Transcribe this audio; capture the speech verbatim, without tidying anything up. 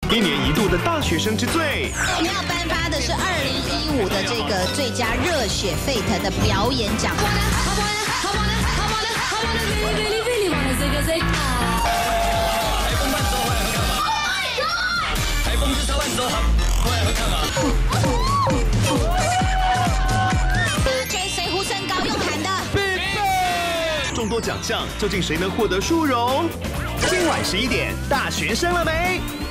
一年一度的大学生之最。 我们要颁发的是二零一五的这个最佳热血沸腾的表演奖。 台风伴奏回来喝看嘛 ？Oh my god！ 台风之超伴奏回来喝看嘛？ 追谁呼声高用喊的？ 众多奖项，究竟谁能获得殊荣？今晚十一点，大学生了没？